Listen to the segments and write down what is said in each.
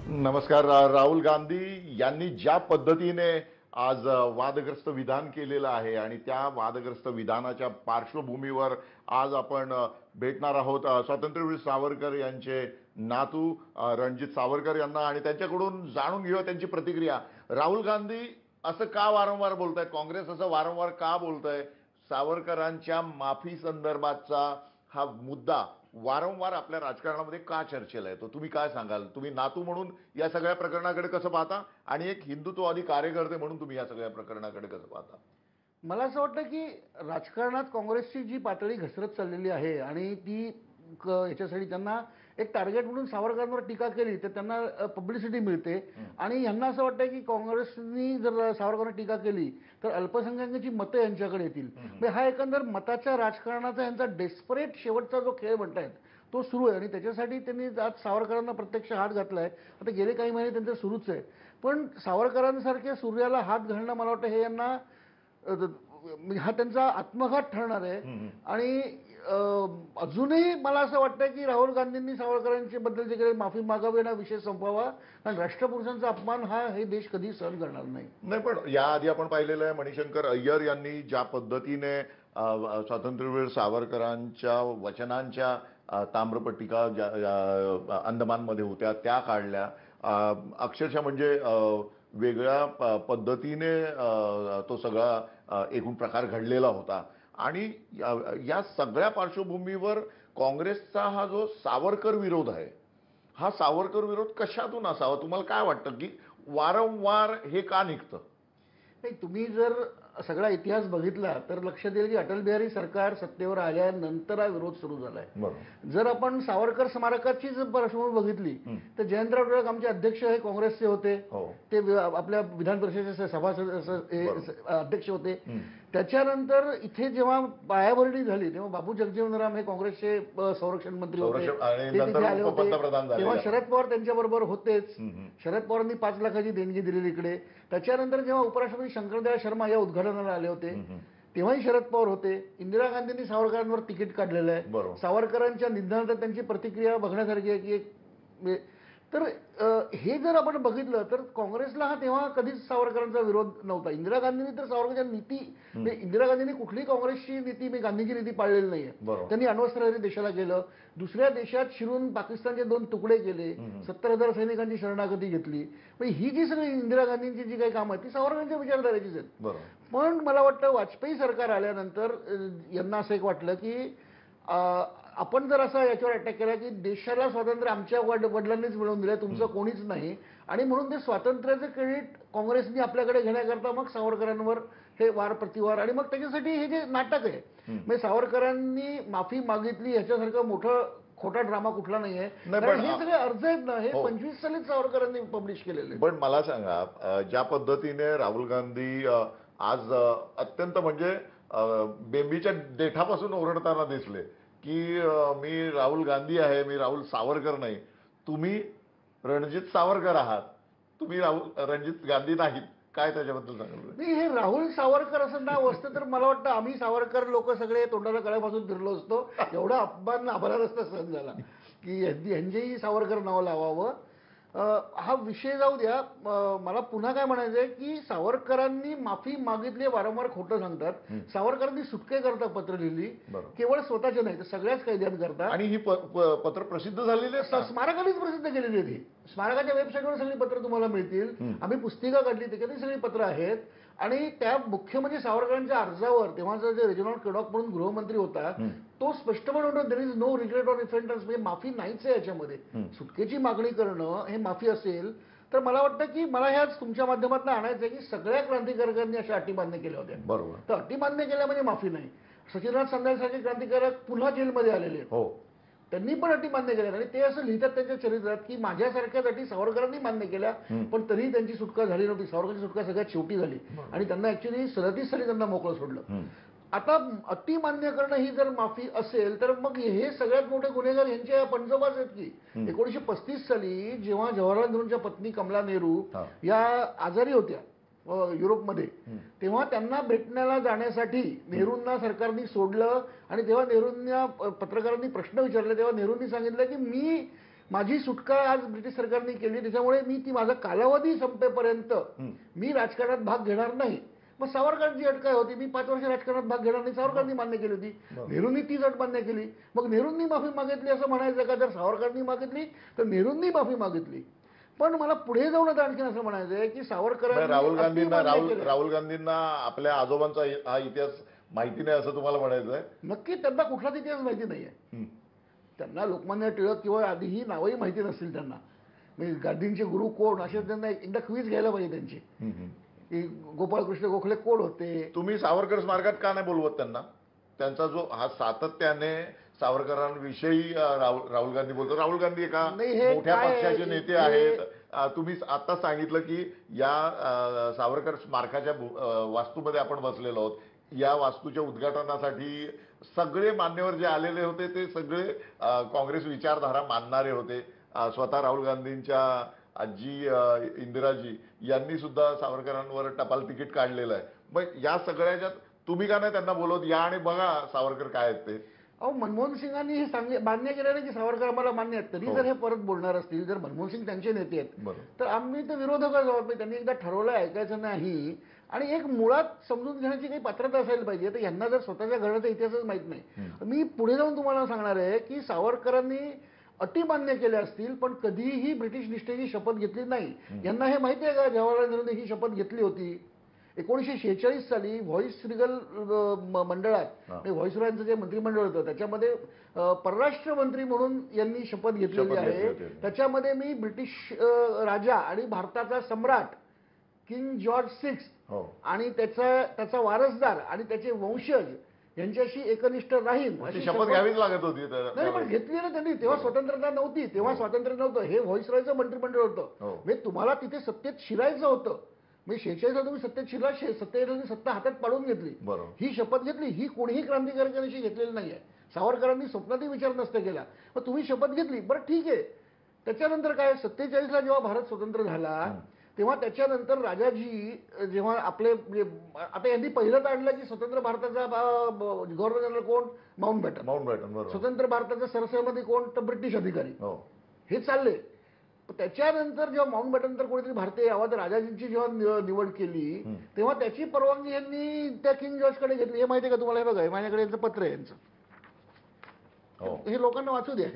नमस्कार। राहुल गांधी यांनी ज्या पद्धतीने आज वादग्रस्त विधान केलेलं आहे आणि त्या वादग्रस्त विधानाच्या पार्श्वभूमीवर आज आपण भेटणार आहोत स्वातंत्र्यवीर सावरकर यांचे नातू रणजित सावरकर यांना आणि त्यांच्याकडून जाणून घेऊया त्यांची प्रतिक्रिया। राहुल गांधी असं का वारंवार बोलतायत, काँग्रेस असं वारंवार का बोलतंय, सावरकरांच्या माफी संदर्भातचा हा मुद्दा वारंवार आपल्या राजकारणामध्ये का चर्चेला येतो? तुम्ही काय सांगाल? तुम्ही नातू म्हणून या सगळ्या प्रकरणाकडे कसं पाहता आणि एक हिंदुत्ववादी कार्यकर्ते म्हणून तुम्ही या सगळ्या प्रकरणाकडे कसं पाहता? मला असं वाटतं की राजकारणात काँग्रेसची जी पातळी घसरत चाललेली आहे आणि ती याच्यासाठी त्यांना एक टार्गेट म्हणून सावरकरांवर टीका केली तर त्यांना पब्लिसिटी मिळते आणि यांना असं वाटतं की काँग्रेसनी जर सावरकरांवर टीका केली तर अल्पसंख्याकांची मतं यांच्याकडे येतील। म्हणजे हा एकंदर मताच्या राजकारणाचा यांचा डेस्परेट शेवटचा जो खेळ म्हणतायत तो सुरू आहे आणि त्याच्यासाठी त्यांनी आज सावरकरांना प्रत्यक्ष हात घातलाय। आता गेले काही महिने त्यांचं सुरूच आहे, पण सावरकरांसारख्या सूर्याला हात घालणं मला वाटतं हे यांना हा त्यांचा आत्मघात ठरणार आहे। आणि अजूनही मला असं वाटतं की राहुल गांधींनी सावरकरांच्या बद्दल जे काही माफी मागावी ना विषय संपवावा, कारण राष्ट्रपुरुषांचा अपमान हा हे देश कधी सहन करणार नाही। नाही, पण याआधी आपण पाहिलेलं आहे मणिशंकर अय्यर यांनी ज्या पद्धतीने स्वातंत्र्यवीर सावरकरांच्या वचनांच्या ताम्रपट्टिका अंदमानमध्ये होत्या त्या काढल्या, अक्षरशः म्हणजे वेगळ्या पद्धतीने तो सगळा एकूण प्रकार घडलेला होता आणि या सगळ्या पार्श्वभूमीवर काँग्रेसचा हा जो सावरकर विरोध आहे, हा सावरकर विरोध कशातून असावा? तुम्हाला काय वाटतं की वारंवार हे का निघतं? नाही, तुम्ही जर सगळा इतिहास बघितला तर लक्षात येईल की अटल बिहारी सरकार सत्तेवर आल्यानंतर हा विरोध सुरू झालाय। जर आपण सावरकर स्मारकाची जर पार्श्वभूमी बघितली तर जयंतराव टिळक आमचे अध्यक्ष हे काँग्रेसचे होते, ते आपल्या विधान परिषदेचे सभासद अध्यक्ष होते। त्याच्यानंतर इथे जेव्हा पायाभरणी झाली तेव्हा बाबू जगजीवनराम हे काँग्रेसचे संरक्षण मंत्री होते, ते तिथे आले होते, तेव्हा शरद पवार त्यांच्याबरोबर होतेच। शरद पवारांनी 5 लाखाची देणगी दिलेली इकडे। त्याच्यानंतर जेव्हा उपराष्ट्रपती शंकरदयाळ शर्मा या उद्घाटनाला आले होते तेव्हाही शरद पवार होते। इंदिरा गांधींनी सावरकरांवर तिकीट काढलेलं आहे। सावरकरांच्या निधनानंतर त्यांची प्रतिक्रिया बघण्यासारखी आहे की एक तर हे जर आपण बघितलं तर काँग्रेसला हा तेव्हा कधीच सावरकरांचा विरोध नव्हता। इंदिरा गांधींनी तर सावरकरांच्या नीती, इंदिरा गांधींनी कुठली काँग्रेसची नीती, मी गांधीची नीती पाळलेली नाहीये। त्यांनी अण्वस्त्रधारी देशाला केलं, दुसऱ्या देशात शिरून पाकिस्तानचे 2 तुकडे केले, 70,000 सैनिकांची शरणागती घेतली। ही जी सगळी इंदिरा गांधींची जी काही कामं आहेत ती सावरकरांच्या विचारधारेचीच आहेत। पण मला वाटतं वाजपेयी सरकार आल्यानंतर यांना असं एक वाटलं की आपण जर असं याच्यावर अटॅक केला की देशाला स्वातंत्र्य आमच्या वडिलांनीच मिळवून दिलं, तुमचं कोणीच नाही, आणि म्हणून ते स्वातंत्र्याचं क्रेडिट काँग्रेसनी आपल्याकडे घेण्याकरता मग सावरकरांवर हे वार प्रतिवार, आणि मग त्याच्यासाठी हे जे नाटक आहे म्हणजे सावरकरांनी माफी मागितली ह्याच्यासारखं मोठं खोटा ड्रामा कुठला नाहीये। हे सगळे अर्ज आहेत ना, हे 25 सालीच सावरकरांनी पब्लिश केलेले। पण मला सांगा, ज्या पद्धतीने राहुल गांधी आज अत्यंत म्हणजे बेंबीच्या देठापासून ओरडताना दिसले की मी राहुल गांधी आहे, मी राहुल सावरकर नाही, तुम्ही रणजित सावरकर आहात, तुम्ही रणजित गांधी नाहीत, काय त्याच्याबद्दल सांगाल? नाही, हे राहुल सावरकर असं नाव असतं तर मला वाटतं आम्ही सावरकर लोक सगळे तोंडाला कळ्यापासून फिरलो असतो। एवढा अपमान आम्हाला नसता सहन झाला की यांचेही सावरकर नाव लावावं। हा विषय जाऊ द्या। मला पुन्हा काय म्हणायचंय की सावरकरांनी माफी मागितली, वारंवार खोटं सांगतात। सावरकरांनी सुटके करता पत्र लिहिली, केवळ स्वतःच्या नाही तर सगळ्याच कैद्यांकरता, आणि ही पत्र प्रसिद्ध झालेली आहेत, स्मारकानेच प्रसिद्ध केलेली आहे। स्मारकाच्या वेबसाईटवर सगळी पत्र तुम्हाला मिळतील, आम्ही पुस्तिका काढली त्याच्यातही सगळी पत्र आहेत। आणि त्या मुख्य म्हणजे सावरकरांच्या अर्जावर तेव्हाचा जे रेजिनॉल्ड केडॉक म्हणून गृहमंत्री होता तो स्पष्टपणे म्हणतो there is no regret or repentance, म्हणजे माफी नाहीच आहे याच्यामध्ये। सुटकेची मागणी करणं हे माफी असेल तर मला वाटतं की मला ह्याच तुमच्या माध्यमातून आणायचं आहे की सगळ्या क्रांतिकारकांनी अशा अटी मान्य केल्या होत्या। बरोबर, तर अटी मान्य केल्या म्हणजे माफी नाही। सचिननाथ संध्यासारखे क्रांतिकारक पुन्हा जेलमध्ये आलेले आहेत, त्यांनी पण अटी मान्य केल्या आणि ते असं लिहितात त्यांच्या चरित्रात की माझ्यासारख्याच अटी सावरकरांनी मान्य केल्या पण तरीही त्यांची सुटका झाली नव्हती। सावरकरांची सुटका सगळ्यात शेवटी झाली आणि त्यांना ऍक्च्युअली 37 साली त्यांना मोकळं सोडलं। आता अटी मान्य करणं ही जर माफी असेल तर मग हे सगळ्यात मोठे गुन्हेगार यांचे पंजोबाज आहेत की 1935 साली जेव्हा जवाहरलाल नेहरूंच्या पत्नी कमला नेहरू या आजारी होत्या युरोपमध्ये, तेव्हा त्यांना भेटण्याला जाण्यासाठी नेहरूंना सरकारने सोडलं आणि तेव्हा नेहरूंना पत्रकारांनी प्रश्न विचारले तेव्हा नेहरूंनी सांगितलं की मी माझी सुटका आज ब्रिटिश सरकारने केली, त्याच्यामुळे मी ती माझा कालावधी संपेपर्यंत मी राजकारणात भाग घेणार नाही. मग सावरकरांची अट काय होती? मी 5 वर्ष राजकारणात भाग घेणार नाही, सावरकरांनी मान्य केली होती. नेहरूंनी तीच अट मान्य केली. मग नेहरूंनी माफी मागितली असं म्हणायचं का? जर सावरकरांनी मागितली तर नेहरूंनी माफी मागितली. पण मला पुढे जाऊन आता आणखीन असं म्हणायचं आहे की सावरकरांनी राहुल गांधींना आपल्या आजोबांचा हा इतिहास माहिती नाही असं तुम्हाला म्हणायचं आहे? नक्की त्यांना कुठलाच इतिहास माहिती नाहीये. त्यांना लोकमान्य टिळक किंवा आधीही नावही माहिती नसतील त्यांना. म्हणजे गांधींचे गुरु कोण असे त्यांना एकदा क्विज घ्यायला पाहिजे त्यांची, की गोपाळकृष्ण गोखले कोण होते. तुम्ही सावरकर स्मारकात का नाही बोलवत त्यांना? त्यांचा जो हा सातत्याने सावरकरांविषयी राहुल गांधी बोलतो. राहुल गांधी एका मोठ्या पक्षाचे नेते आहेत. तुम्ही आता सांगितलं की या सावरकर स्मारकाच्या वास्तूमध्ये आपण बसलेलो आहोत. या वास्तूच्या उद्घाटनासाठी सगळे मान्यवर जे आलेले होते ते सगळे काँग्रेस विचारधारा मानणारे होते. स्वतः राहुल गांधींच्या आजी इंदिराजी यांनी सुद्धा सावरकरांवर टपाल तिकीट काढलेलं आहे. मग या सगळ्याच्यात तुम्ही का नाही त्यांना बोलवत? या आणि बघा सावरकर काय आहेत ते. अहो, मनमोहन सिंगांनी हे मान्य केलं नाही की सावरकर आम्हाला मान्य आहेत. तरी जर हे परत बोलणार असतील, जर मनमोहन सिंग त्यांचे नेते आहेत, तर आम्ही तर विरोधकच आहोत. त्यांनी एकदा ठरवलं ऐकायचं नाही. आणि एक मुळात समजून घेण्याची काही पात्रता असायला पाहिजे. तर यांना जर स्वतःच्या घराचा इतिहासच माहित नाही. मी पुढे जाऊन तुम्हाला सांगणार आहे की सावरकरांनी अटी मान्य केल्या असतील, पण कधीही ब्रिटिश निष्ठेची शपथ घेतली नाही. यांना हे माहिती आहे का? जवाहरलाल नेहरूंनी ही शपथ घेतली होती 1946 साली व्हॉइस रिगल मंडळात. व्हॉइसरॉयचं जे मंत्रिमंडळ होतं त्याच्यामध्ये परराष्ट्र मंत्री म्हणून यांनी शपथ घेतलेली आहे. त्याच्यामध्ये मी ब्रिटिश राजा आणि भारताचा सम्राट किंग जॉर्ज 6 आणि त्याचा वारसदार आणि त्याचे वंशज यांच्याशी एकनिष्ठ राहील अशी शपथ घ्यावीच लागत होती. नाही, पण घेतली ना त्यांनी. तेव्हा स्वतंत्रता नव्हती, तेव्हा स्वातंत्र्य नव्हतं. हे व्हॉइसरॉयचं मंत्रिमंडळ होतं. म्हणजे तुम्हाला तिथे सत्तेत शिरायचं होतं. म्हणजे 46 तुम्ही सत्तेत शिरला, 47 सत्ता हातात पाडून घेतली. ही शपथ घेतली. ही कोणीही क्रांतिकारकांशी घेतलेली नाहीये. सावरकरांनी स्वप्नातही विचार नसता केला. मग तुम्ही शपथ घेतली, बरं ठीक आहे. त्याच्यानंतर काय, 47ला जेव्हा भारत स्वतंत्र झाला तेव्हा त्याच्यानंतर राजाजी जेव्हा आपले आता यांनी पहिलं काढलं की स्वतंत्र भारताचा गव्हर्नर जनरल कोण? माउंटबॅटन. स्वतंत्र भारताचा सरसहमती कोण? तर ब्रिटिश अधिकारी. हे चालले. त्याच्यानंतर जेव्हा माउंटबॅटन तर कोणीतरी भारतीय यावा, तर राजाजींची जेव्हा निवड केली तेव्हा त्याची परवानगी यांनी त्या किंग जॉर्जकडे घेतली. हे माहिती आहे का तुम्हाला? हे बघा, माझ्याकडे यांचं पत्र आहे यांचं. हे लोकांना वाचू द्या.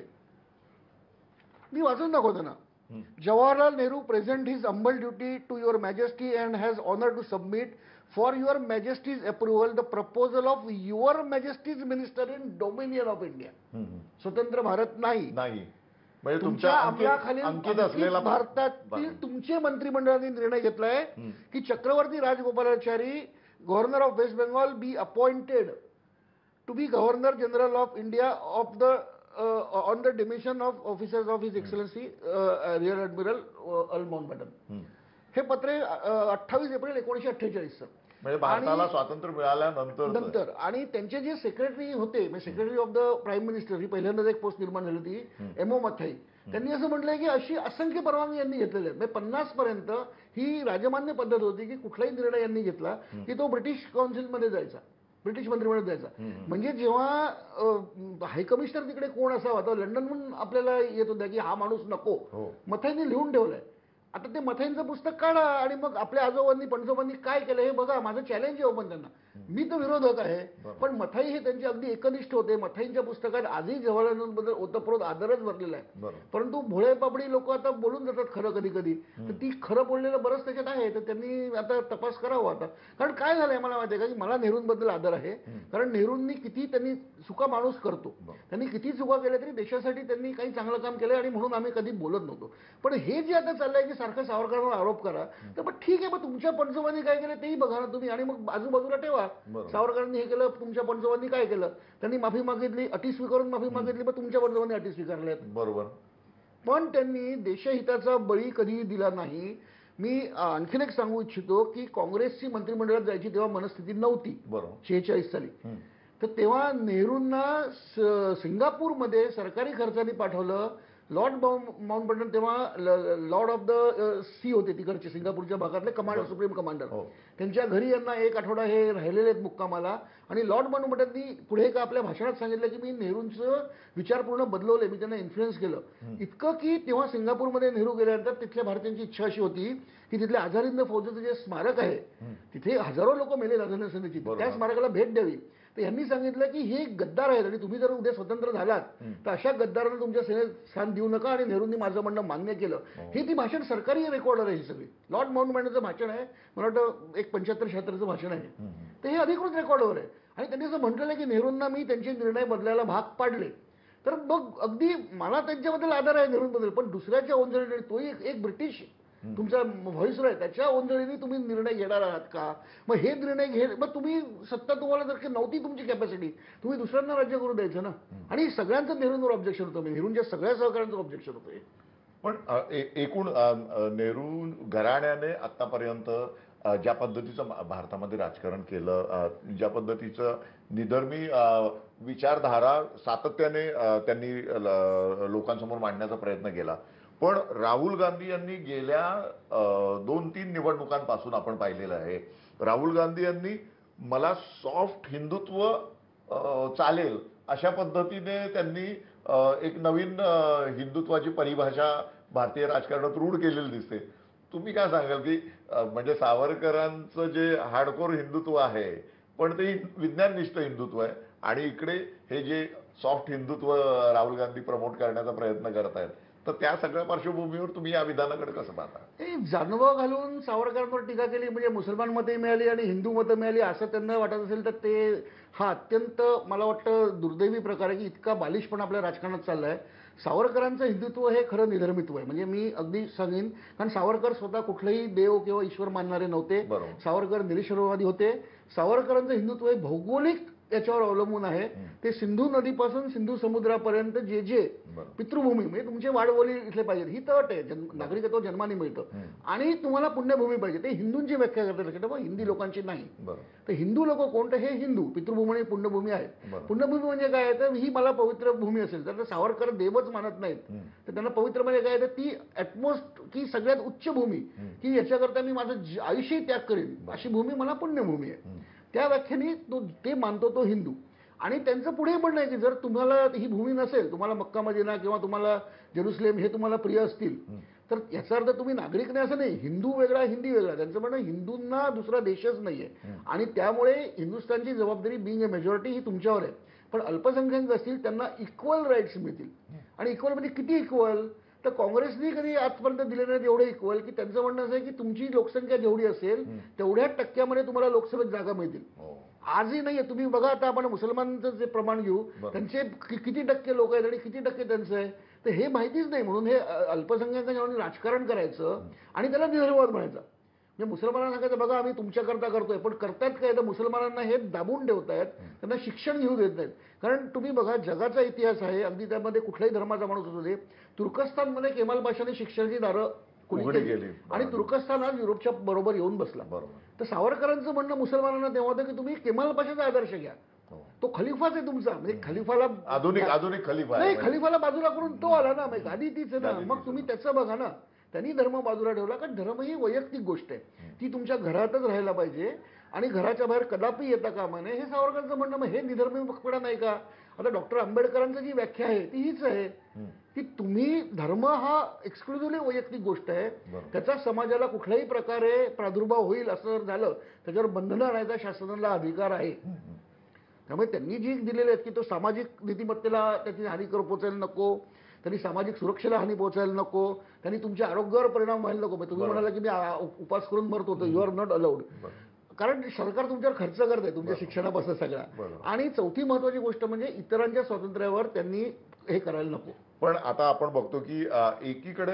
मी वाचून दाखवतो ना. Jawaharlal Nehru present his humble duty to your majesty and has honor to submit for your majesty's approval the proposal of your majesty's minister in Dominion of India. स्वतंत्र भारत नाही. म्हणजे तुमच्या अंमलाखालील असलेला भारतातील तुमचे मंत्रिमंडळाने निर्णय घेतलाय की Chakravarti Rajagopalachari governor of West Bengal be appointed to be governor general of India of the on the demission of officers of his excellency rear admiral Earl Mountbatten. हे पत्र 28 एप्रिल 1948 म्हणजे भारताला स्वातंत्र्य मिळाल्यानंतर. आणि त्यांचे जे सेक्रेटरी होते, secretary of the prime minister, ही पहिल्यांदाच एक पोस्ट निर्माण झाली होती, एमओ मथाई. त्यांनी असं म्हटलंय की अशी असंख्य परवानगी यांनी घेतलेल्या आहेत. म्हणजे 50 पर्यंत ही राजमान्य पद्धत होती की कुठलाही निर्णय यांनी घेतला की तो ब्रिटिश काउन्सिलमध्ये जायचा, ब्रिटिश मंत्रिमंडळात जायचा. म्हणजे जेव्हा हायकमिशनर तिकडे कोण असावा, तर लंडनहून आपल्याला येत होता की हा माणूस नको. मथाईंनी लिहून ठेवलंय. आता ते मथाईंचं पुस्तक काढा आणि मग आपल्या आजोबांनी पणजोबांनी काय केलं हे बघा. माझं चॅलेंज आहे पण त्यांना. मी तर विरोधक आहे, पण मथाई हे त्यांचे अगदी एकनिष्ठ होते. मथाईंच्या पुस्तकात आजही जवाहरलाल नेहरूंबद्दल ओतप्रोत आदरच भरलेला आहे. परंतु भोळे पापडी लोक आता बोलून जातात खरं कधी कधी. तर ती खरं बोललेलं बरंच त्याच्यात आहे. तर त्यांनी आता तपास करावा आता. कारण काय झालंय मला माहिती आहे का, की मला नेहरूंबद्दल आदर आहे. कारण नेहरूंनी किती त्यांनी चुका माणूस करतो, त्यांनी किती चुका केल्या तरी देशासाठी त्यांनी काही चांगलं काम केलंय आणि म्हणून आम्ही कधी बोलत नव्हतो. पण हे जे आता चाललंय की सारखं सावरकरांवर आरोप करा, तर मग ठीक आहे, मग तुमच्या पणजोबांनी काय केलं तेही बघा ना तुम्ही आणि मग आजूबाजूला ठेवा. सावरकरांनी हे केलं, तुमच्या पणजोबांनी काय केलं, त्यांनी माफी मागितली, अटी स्वीकारून माफी मागितली, मग तुमच्या पणजोबांनी अटी स्वीकारल्या. बरोबर. पण त्यांनी देशहिताचा बळी कधीही दिला नाही. मी आणखीन एक सांगू इच्छितो की काँग्रेसची मंत्रिमंडळात जायची तेव्हा मनस्थिती नव्हती 46 साली. तर तेव्हा नेहरूंना सिंगापूरमध्ये सरकारी खर्चाने पाठवलं. लॉर्ड माउंटबॅटन तेव्हा लॉर्ड ऑफ द सी होते तिकडचे सिंगापूरच्या भागातले कमांडर, सुप्रीम कमांडर. त्यांच्या घरी यांना एक आठवडा हे राहिलेले आहेत मुक्कामाला. आणि लॉर्ड माउंटबॅटननी पुढे एका आपल्या भाषणात सांगितलं की मी नेहरूंचं विचार पूर्ण बदलवले, मी त्यांना इन्फ्लुएन्स केलं. इतकं की तेव्हा सिंगापूरमध्ये नेहरू गेल्यानंतर तिथल्या भारतीयांची इच्छा अशी होती की तिथल्या आझाद फौजेचं जे स्मारक आहे तिथे हजारो लोक मेले आझाद सेनेची, त्या स्मारकाला भेट द्यावी. तर यांनी सांगितलं की हे गद्दार आहेत आणि तुम्ही जर उद्या स्वतंत्र झालात तर अशा गद्दारांना तुमच्या सेनेत स्थान देऊ नका. आणि नेहरूंनी माझं म्हणणं मान्य केलं. ही ती भाषण सरकारी रेकॉर्डर आहे ही सगळी. लॉर्ड माउंटबॅटनचं भाषण आहे, मला वाटतं एक 75-76चं भाषण आहे. तर हे अधिकृत रेकॉर्डवर आहे. आणि त्यांनी असं म्हटलेलं की नेहरूंना मी त्यांचे निर्णय बदलायला भाग पाडले. तर मग अगदी मला त्यांच्याबद्दल आदर आहे नेहरूंबद्दल, पण दुसऱ्याच्या ओंजळीने, तोही एक ब्रिटिश तुमचा व्हॉइसरॉय, त्याच्या ओंजळीने तुम्ही निर्णय घेणार आहात का? मग हे निर्णय मग तुम्ही सत्ता तुम्हाला जर नव्हती तुमची कॅपॅसिटी, तुम्ही दुसऱ्यांना राज्य करू द्यायचं ना. आणि सगळ्यांचं नेहरूंवर ऑब्जेक्शन होतं, नेहरूंच्या सगळ्या सहकाऱ्यांचं ऑब्जेक्शन होतं. पण एकूण नेहरू घराण्याने आतापर्यंत ज्या पद्धतीचं भारतामध्ये राजकारण केलं, ज्या पद्धतीचं निधर्मी विचारधारा सातत्याने त्यांनी लोकांसमोर मांडण्याचा प्रयत्न केला. पण राहुल गांधी यांनी गेल्या 2-3 निवडणुकांपासून आपण पाहिलेलं आहे, राहुल गांधी यांनी मला सॉफ्ट हिंदुत्व चालेल अशा पद्धतीने त्यांनी एक नवीन हिंदुत्वाची परिभाषा भारतीय राजकारणात रूढ केलेली दिसते. तुम्ही काय सांगाल की म्हणजे सावरकरांचं जे हार्डकोर हिंदुत्व आहे पण ते विज्ञाननिष्ठ हिंदुत्व आहे आणि इकडे हे जे सॉफ्ट हिंदुत्व राहुल गांधी प्रमोट करण्याचा प्रयत्न करत आहेत, तर त्या सगळ्या पार्श्वभूमीवर तुम्ही या विधानाकडे कसं पाहता? हे जानवं घालून सावरकरांवर टीका केली म्हणजे मुसलमान मते मिळाली आणि हिंदू मतं मिळाली असं त्यांना वाटत असेल तर ते हा अत्यंत मला वाटतं दुर्दैवी प्रकार आहे की इतका बालिशपणा आपल्या राजकारणात चाललाय. सावरकरांचं हिंदुत्व हे खरं निधर्मित्व आहे. म्हणजे मी अगदी सांगेन, कारण सावरकर स्वतः कुठलेही देव किंवा ईश्वर मानणारे नव्हते. सावरकर निरीश्वरवादी होते. सावरकरांचं हिंदुत्व हे भौगोलिक याच्यावर अवलंबून आहे. ते सिंधू नदीपासून सिंधू समुद्रापर्यंत जे जे पितृभूमी म्हणजे तुमचे वाडवली इथले पाहिजेत, ही तट आहे. नागरिकत्व जन्माने मिळतं आणि तुम्हाला पुण्यभूमी पाहिजे. ते हिंदूंची व्याख्या करतात लक्षात, हिंदी लोकांची नाही. तर हिंदू लोक कोणते? हे हिंदू पितृभूमी आणि पुण्यभूमी आहेत. पुण्यभूमी म्हणजे काय? तर ही मला पवित्र भूमी असेल तर सावरकर देवच मानत नाहीत, तर त्यांना पवित्र म्हणजे काय? तर ती ॲटमोस्ट की सगळ्यात उच्च भूमी की याच्याकरता मी माझं आयुष्य त्याग करेन अशी भूमी मला पुण्यभूमी आहे. त्या व्याख्येने ते मानतो तो हिंदू. आणि त्यांचं पुढे म्हणणं आहे की जर तुम्हाला ही भूमी नसेल, तुम्हाला मक्का मदिना किंवा तुम्हाला जेरुसलेम हे तुम्हाला प्रिय असतील तर याचा अर्थ तुम्ही नागरिक नाही असं नाही. हिंदू वेगळा, हिंदी वेगळा. त्यांचं म्हणणं हिंदूंना दुसरा देशच नाहीये आणि त्यामुळे हिंदुस्थानची जबाबदारी बिंग अ मेजॉरिटी ही तुमच्यावर आहे. पण अल्पसंख्याक असतील त्यांना इक्वल राईट्स मिळतील. आणि इक्वल म्हणजे किती इक्वल? तर काँग्रेसने कधी आजपर्यंत दिले नाहीत एवढे इक्वल की त्यांचं म्हणणं असं आहे की तुमची लोकसंख्या जेवढी असेल तेवढ्या टक्क्यामध्ये तुम्हाला लोकसभेत जागा मिळतील. आजही नाहीये. तुम्ही बघा आता आपण मुसलमानांचं जे प्रमाण घेऊ, त्यांचे किती टक्के लोक आहेत आणि किती टक्के त्यांचं आहे तर हे माहितीच नाही. म्हणून हे अल्पसंख्याकांच्या राजकारण करायचं आणि त्याला निधर्मवाद म्हणायचं. म्हणजे मुसलमानांना सांगायचं बघा आम्ही तुमच्याकरता करतोय, पण करतात काय? तर मुसलमानांना हे दाबून ठेवतायत, त्यांना शिक्षण घेऊ देत नाहीत. कारण तुम्ही बघा जगाचा इतिहास आहे, अगदी त्यामध्ये कुठल्याही धर्माचा माणूस असू दे, तुर्कस्तानमध्ये केमाल पाशाने शिक्षणाची दारं खुली केली आणि तुर्कस्तान आज युरोपच्या बरोबर येऊन बसला. तर सावरकरांचं म्हणणं मुसलमानांना तेव्हा होतं की तुम्ही केमाल पाशाचा आदर्श घ्या, तो खलिफाच आहे तुमचा. म्हणजे खलिफाला आधुनिक खलिफा नाही, खलिफाला बाजूला करून तो आला ना, मग गादी तीच आहे ना. मग तुम्ही त्याचं बघा ना, त्यांनी धर्म बाजूला ठेवला. कारण धर्म ही वैयक्तिक गोष्ट आहे, ती तुमच्या घरातच राहायला पाहिजे आणि घराच्या बाहेर कदापि येता कामा नये. हे सावरकरांचं म्हणणं. मग हे निधर्मी पकडा नाही का? आता डॉक्टर आंबेडकरांची जी व्याख्या आहे ती हीच आहे की तुम्ही धर्म हा एक्सक्लुझिव्हली वैयक्तिक गोष्ट आहे, त्याचा समाजाला कुठल्याही प्रकारे प्रादुर्भाव होईल असं जर झालं त्याच्यावर बंधनं आणायचा शासनाला अधिकार आहे. त्यामुळे त्यांनी जी दिलेले आहेत की तो सामाजिक नीतिमत्तेला त्याची हानी पोचायला नको, त्यांनी सामाजिक सुरक्षेला हानी पोहोचायला नको, त्यांनी तुमच्या आरोग्यावर परिणाम व्हायला नको. तुम्ही म्हणाला की मी उपास करून मरत होतो, यू आर नॉट अलाउड. कारण सरकार तुमच्यावर खर्च करत आहे तुमच्या शिक्षणापासून सगळा. आणि चौथी महत्वाची गोष्ट म्हणजे इतरांच्या स्वातंत्र्यावर त्यांनी हे करायला नको. पण आता आपण बघतो की एकीकडे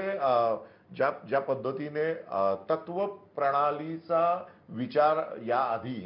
ज्या पद्धतीने तत्व प्रणालीचा विचार या आधी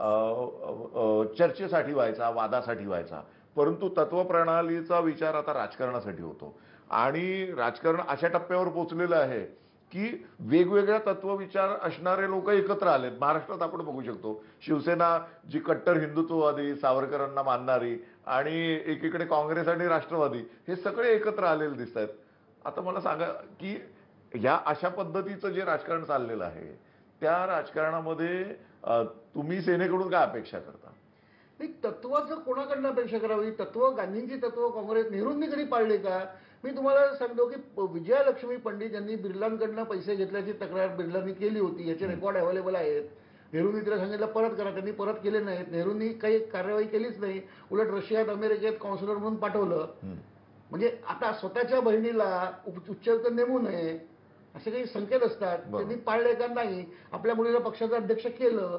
चर्चेसाठी व्हायचा, वादासाठी व्हायचा, परंतु तत्वप्रणालीचा विचार आता राजकारणासाठी होतो आणि राजकारण अशा टप्प्यावर पोहोचलेलं आहे की वेगवेगळ्या तत्वविचार असणारे लोक एकत्र आलेत. महाराष्ट्रात आपण बघू शकतो शिवसेना जी कट्टर हिंदुत्ववादी सावरकरांना मानणारी आणि एकीकडे काँग्रेस आणि राष्ट्रवादी हे सगळे एकत्र आलेले दिसत आहेत. आता मला सांगा की ह्या अशा पद्धतीचं जे राजकारण चाललेलं आहे त्या राजकारणामध्ये तुम्ही सेनेकडून काय अपेक्षा करता? नाही, तत्वाचं कोणाकडनं अपेक्षा करावी? तत्व, गांधींची तत्व काँग्रेस नेहरूंनी कधी पाळले का? मी तुम्हाला सांगतो की विजयालक्ष्मी पंडित यांनी बिर्लांकडनं पैसे घेतल्याची तक्रार बिर्लांनी केली होती. याचे रेकॉर्ड अवेलेबल आहेत. नेहरूंनी तिला सांगितलं परत करा, त्यांनी परत केले नाहीत. नेहरूंनी काही कार्यवाही केलीच नाही, उलट रशियात अमेरिकेत कॉन्सुलर म्हणून पाठवलं. म्हणजे आता स्वतःच्या बहिणीला उच्चायुक्त नेमू नये असे काही संकेत असतात, त्यांनी पाळले का नाही? आपल्या मुलीला पक्षाचं अध्यक्ष केलं,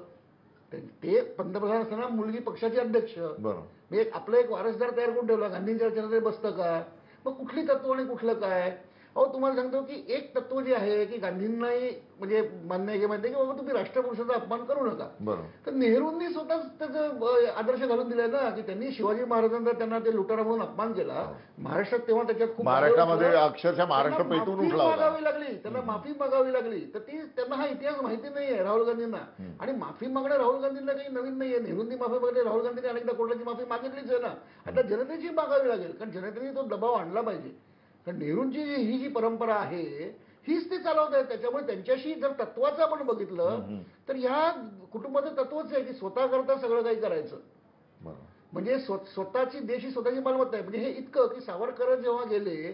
ते पंतप्रधान असताना मुलगी पक्षाची अध्यक्ष, म्हणजे आपलं एक वारसदार तयार करून ठेवला. गांधींच्या रचनेत बसतं का? मग कुठली तत्व आणि कुठलं काय? अहो, तुम्हाला सांगतो की एक तत्व जे आहे की गांधींनाही म्हणजे मान्य आहे की माहिती आहे की बाबा तुम्ही राष्ट्रपुरुषाचा अपमान करू नका. तर नेहरूंनी स्वतःच त्याचं आदर्श घालून दिलाय ना, की त्यांनी शिवाजी महाराजांचा त्यांना ते लुटारा म्हणून अपमान केला. महाराष्ट्रात तेव्हा त्याच्यात खूप महाराष्ट्रामध्ये अक्षरशः महाराष्ट्र पेटून उठला होता. मागावी लागली, त्यांना माफी मागावी लागली. तर ती त्यांना हा इतिहास माहिती नाहीये राहुल गांधींना. आणि माफी मागणं राहुल गांधींना काही नवीन नाहीये. नेहरूंनी माफी मागली, राहुल गांधींनी अनेकदा कोर्टाची माफी मागितलीच आहे ना. आता जनतेची मागावी लागेल, कारण जनतेने तो दबाव आणला पाहिजे. कारण नेहरूंची ही जी परंपरा आहे हीच ते चालवत आहेत. त्याच्यामुळे त्यांच्याशी जर तत्वाचं आपण बघितलं तर ह्या कुटुंबाचं तत्वच आहे की स्वतः करता सगळं काही करायचं. म्हणजे स्वतःची देश ही स्वतःची मालमत्ता आहे. म्हणजे हे इतकं की सावरकर जेव्हा गेले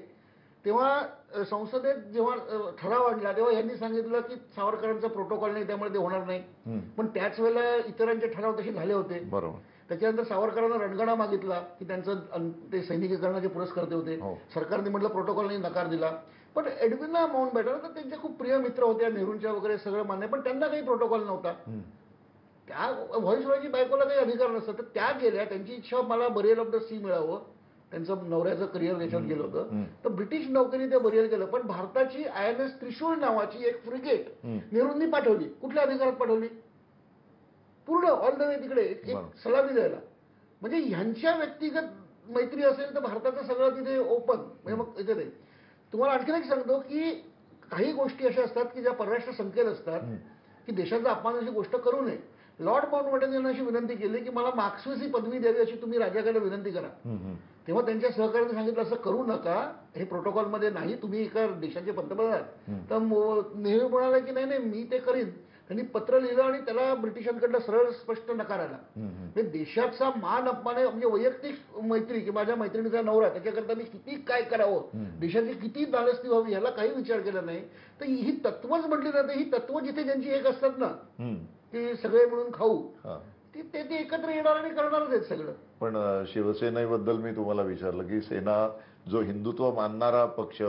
तेव्हा संसदेत जेव्हा ठराव आणला तेव्हा यांनी सांगितलं की सावरकरांचा प्रोटोकॉल नाही, त्यामुळे ते होणार नाही. पण त्याच वेळेला इतरांचे ठराव तसे झाले होते. त्याच्यानंतर सावरकरांना रणगाडा मागितला की त्यांचं ते सैनिकीकरणाचे पुरस्कर्ते होते. सरकारने म्हटलं प्रोटोकॉल नाही, नकार दिला. पण एडविना माउंटबॅटन तर त्यांचे खूप प्रिय मित्र होते, नेहरूंच्या वगैरे सगळं मान्य, पण त्यांना काही प्रोटोकॉल नव्हता. त्या व्हॉइसरॉयची बायकोला काही अधिकार नसतं. तर त्या गेल्या, त्यांची इच्छा मला बरियल ऑफ द सी मिळावं, त्यांचं नवऱ्याचं करिअर याच्यात गेलं होतं. तर ब्रिटिश नौकेने ते बरियल केलं. पण भारताची INS त्रिशूळ नावाची एक फ्रिगेट नेहरूंनी पाठवली. कुठल्या अधिकारात पाठवली? पूर्ण ऑल द वे तिकडे एक सलामी द्यायला. म्हणजे ह्यांच्या व्यक्तिगत मैत्री असेल तर भारताचं सगळं तिथे ओपन. म्हणजे मग इथे नाही. तुम्हाला आणखीन एक सांगतो की काही गोष्टी अशा असतात की ज्या परराष्ट्र संकेत असतात की देशाचा अपमान अशी गोष्ट करू नये. लॉर्ड माउंटबॅटन यांना अशी विनंती केली की मला मार्क्सवेस ही पदवी द्यावी अशी तुम्ही राजाकडे विनंती करा. तेव्हा त्यांच्या सहकार्याने सांगितलं असं करू नका, हे प्रोटोकॉलमध्ये नाही, तुम्ही एका देशाचे पंतप्रधान. तर नेहरू म्हणाले की नाही नाही मी ते करीन. त्यांनी पत्र लिहिलं आणि त्याला ब्रिटिशांकडनं सरळ स्पष्ट नकार आला. म्हणजे देशाचा मान अपमान आहे. म्हणजे वैयक्तिक मैत्री की माझ्या मैत्रिणीचा नवरा त्याच्याकरता मी किती काय करावं, देशाची किती नालस्ती व्हावी याला काही विचार केला नाही. तर ही तत्वच म्हटली जाते. ही तत्व जिथे ज्यांची एक असतात ना की सगळे मिळून खाऊ, ते एकत्र येणार आणि करणारच आहेत सगळं. पण शिवसेनेबद्दल मी तुम्हाला विचारलं की सेना जो हिंदुत्व मानणारा पक्ष,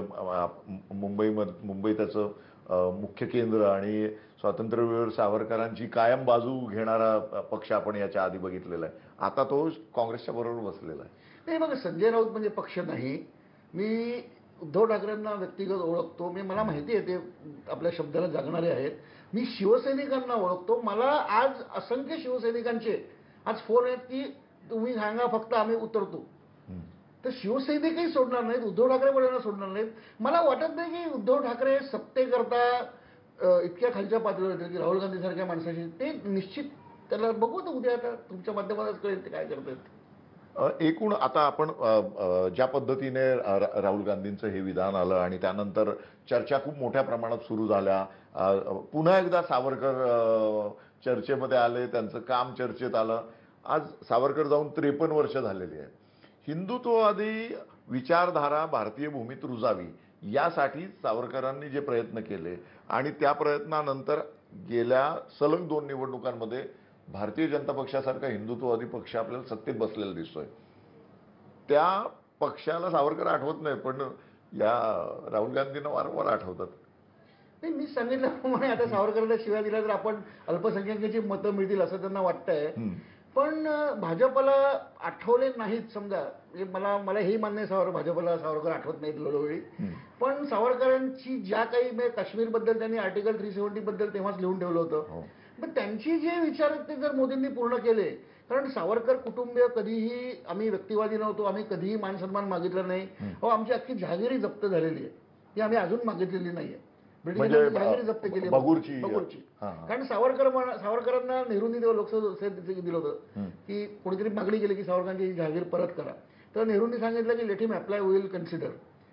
मुंबई त्याचं मुख्य केंद्र आणि स्वातंत्र्यवीर सावरकरांची कायम बाजू घेणारा पक्ष आपण याच्या आधी बघितलेला आहे. आता तो काँग्रेसच्या बरोबर बसलेला आहे. नाही बघा, संजय राऊत म्हणजे पक्ष नाही. मी उद्धव ठाकरेंना व्यक्तिगत ओळखतो. मला माहिती आहे ते आपल्या शब्दाला जगणारे आहेत. मी शिवसैनिकांना ओळखतो. मला आज असंख्य शिवसैनिकांचे आज फोन आहेत की तुम्ही सांगा फक्त आम्ही उतरतो. तर शिवसैनिकही सोडणार नाहीत, उद्धव ठाकरे बळांना सोडणार नाहीत. मला वाटत नाही की उद्धव ठाकरे सत्तेकरता इतक्या खालच्या पातळीवर येतील की राहुल गांधी सारख्या माणसाशी. ते निश्चित त्याला बघू तर उद्या आता तुमच्या माध्यमातच कळेल ते काय करतात. एकूण आता आपण ज्या पद्धतीने राहुल गांधींचं हे विधान आलं आणि त्यानंतर चर्चा खूप मोठ्या प्रमाणात सुरू झाल्या. पुन्हा एकदा सावरकर चर्चेमध्ये आले, त्यांचं काम चर्चेत आलं. आज सावरकर जाऊन 53 वर्ष झालेली आहेत. हिंदुत्ववादी विचारधारा भारतीय भूमीत रुजावी यासाठी सावरकरांनी जे प्रयत्न केले आणि त्या प्रयत्नानंतर गेल्या सलग 2 निवडणुकांमध्ये भारतीय जनता पक्षासारखा हिंदुत्ववादी पक्ष आपल्याला सत्तेत बसलेला दिसतोय. त्या पक्षाला सावरकर आठवत नाही, पण या राहुल गांधींना वारंवार आठवतात. नाही, मी सांगितल्याप्रमाणे आता सावरकरांना शिव्या दिल्या तर आपण अल्पसंख्याकांची मतं मिळतील असं त्यांना वाटतंय. पण भाजपला आठवले नाहीत समजा, म्हणजे मला हे मान्य आहे भाजपला सावरकर आठवत नाहीत वेळोवेळी. पण सावरकरांची ज्या काही काश्मीरबद्दल त्यांनी आर्टिकल 370 बद्दल तेव्हाच लिहून ठेवलं होतं. पण त्यांची जे विचार आहेत ते जर मोदींनी पूर्ण केले, कारण सावरकर कुटुंबीय कधीही आम्ही व्यक्तिवादी नव्हतो, आम्ही कधीही मान सन्मान मागितला नाही. आमची अख्खी जहागिरी जप्त झालेली आहे, ती आम्ही अजून मागितलेली नाहीये. ब्रिटिशांनी जहागिरी जप्त केली बगूरची. कारण सावरकरांना नेहरूंनी तेव्हा लोकसभेत दिलं होतं की कोणीतरी मागणी केली की सावरकरांची जहागीर परत करा. तर नेहरूंनी सांगितलं की let him apply, will consider.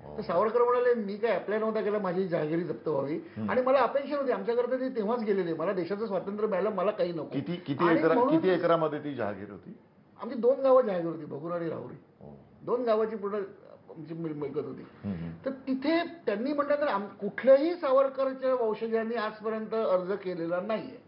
तर सावरकर म्हणाले मी काय अप्लाय नव्हता केला, माझी जहागिरी जप्त व्हावी आणि मला अपेक्षा नव्हती, आमच्याकरता ते तेव्हाच गेलेले, मला देशाचं स्वातंत्र्य मिळालं, मला काही नको. किती एकरामध्ये ती जहागीर होती? आमची 2 गावं जहागीर होती, भगूर आणि राहुरी. 2 गावाची पूर्ण आमची मिळकत होती. तर तिथे त्यांनी म्हटलं तर कुठल्याही सावरकरच्या वंशजांनी आजपर्यंत अर्ज केलेला नाहीये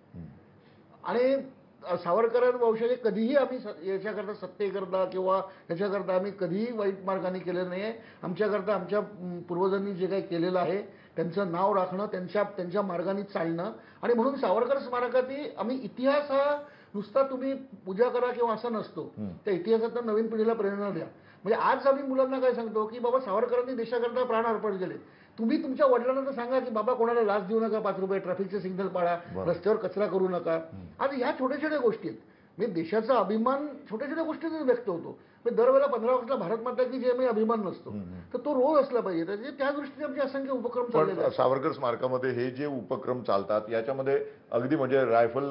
आणि सावरकर वंशज कधीही आम्ही याच्याकरता सत्तेकरता किंवा ह्याच्याकरता आम्ही कधीही वाईट मार्गाने केलेलं नाहीये. आमच्याकरता आमच्या पूर्वजांनी जे काही केलेलं आहे त्यांचं नाव राखणं, त्यांच्या मार्गाने चालणं आणि म्हणून सावरकर स्मारकातही आम्ही इतिहास हा नुसता तुम्ही पूजा करा किंवा असं नसतो, त्या इतिहासात नवीन पिढीला प्रेरणा द्या. म्हणजे आज आम्ही मुलांना काय सांगतो की बाबा सावरकरांनी देशाकरता प्राण अर्पण केले, तुम्ही तुमच्या वडिलांना तर सांगा की बाबा कोणाला लाच देऊ नका, 5 रुपये, ट्रॅफिकचे सिग्नल पाळा, रस्त्यावर कचरा करू नका. आज ह्या छोट्या छोट्या गोष्टी आहेत. म्हणजे देशाचा अभिमान छोट्या छोट्या गोष्टीतून व्यक्त होतो. दरवेळेला 15 ऑगस्टला भारत माता की जय अभिमान नसतो, तर तो रोज असला पाहिजे. तर त्या दृष्टीने आमचे असंख्य उपक्रम चाललेले आहेत. सावरकर स्मारकामध्ये हे जे उपक्रम चालतात याच्यामध्ये अगदी म्हणजे रायफल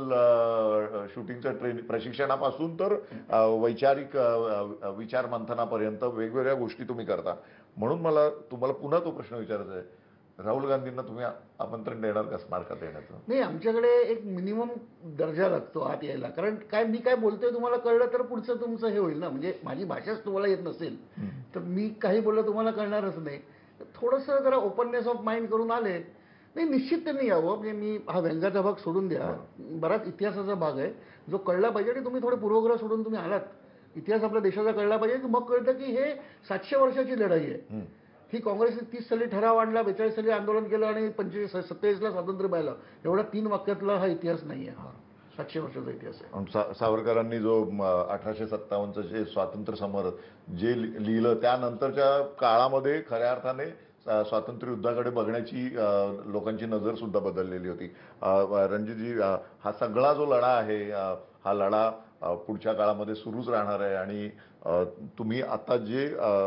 शूटिंगचं प्रशिक्षणापासून तर वैचारिक विचार मंथनापर्यंत वेगवेगळ्या गोष्टी तुम्ही करता. म्हणून मला तुम्हाला पुन्हा तो प्रश्न विचारायचा आहे, राहुल गांधींना तुम्ही आमंत्रण देणार का स्मारकात येण्याचं? नाही, आमच्याकडे एक मिनिमम दर्जा लागतो आत यायला. कारण काय मी काय बोलतोय तुम्हाला कळलं तर पुढचं तुमचं हे होईल ना. म्हणजे माझी भाषाच तुम्हाला येत नसेल तर मी काही बोललं तुम्हाला कळणारच नाही. थोडंसं जरा ओपननेस ऑफ माइंड करून आले नाही, निश्चित त्यांनी यावं. म्हणजे मी हा व्यंगाचा भाग सोडून द्या, बराच इतिहासाचा भाग आहे जो कळला पाहिजे आणि तुम्ही थोडे पूर्वग्रह सोडून तुम्ही आलात, इतिहास आपल्या देशाचा कळला पाहिजे. मग कळतं की हे 700 वर्षाची लढाई आहे. ही काँग्रेसने 30 साली ठराव आणला, 42 साली आंदोलन केलं आणि 27ला स्वातंत्र्य मिळालं. एवढा 3 वाक्यातला हा इतिहास नाही आहे. 700 वर्षाचा इतिहास आहे. सावरकरांनी जो 1857चं जे स्वातंत्र्य समर जे लिहिलं त्यानंतरच्या काळामध्ये खऱ्या अर्थाने स्वातंत्र्य युद्धाकडे बघण्याची लोकांची नजर सुद्धा बदललेली होती. रणजितजी, हा सगळा जो लढा आहे हा लढा पुढच्या काळामध्ये सुरूच राहणार आहे आणि तुम्ही आता जे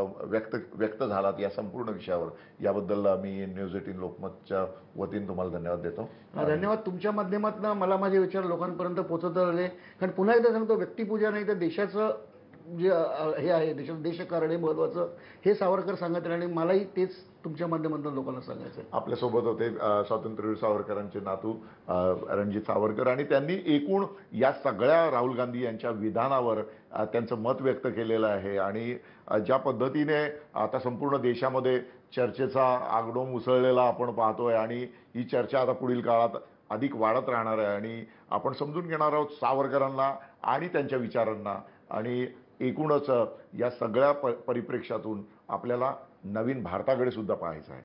व्यक्त झालात या संपूर्ण विषयावर याबद्दल मी न्यूज 18 लोकमतच्या वतीने तुम्हाला धन्यवाद देतो. धन्यवाद. तुमच्या माध्यमातून मला माझे विचार लोकांपर्यंत पोहोचवत आले. कारण पुन्हा एकदा सांगतो, व्यक्तिपूजा नाही तर देशाचं जे हे आहे, देशाचं देशकारण हे महत्वाचं, हे सावरकर सांगत आणि मलाही तेच तुमच्या माध्यमातून लोकांना सांगायचं आहे. आपल्यासोबत होते स्वातंत्र्यवीर सावरकरांचे नातू रणजित सावरकर आणि त्यांनी एकूण या सगळ्या राहुल गांधी यांच्या विधानावर त्यांचं मत व्यक्त केलेलं आहे आणि ज्या पद्धतीने आता संपूर्ण देशामध्ये चर्चेचा आगडोम उसळलेला आपण पाहतोय आणि ही चर्चा आता पुढील काळात अधिक वाढत राहणार आहे आणि आपण समजून घेणार आहोत सावरकरांना आणि त्यांच्या विचारांना. आणि एकूणच या सगळ्या परिप्रेक्ष्यातून आपल्याला नवीन भारताकडे सुद्धा पाहायचं आहे.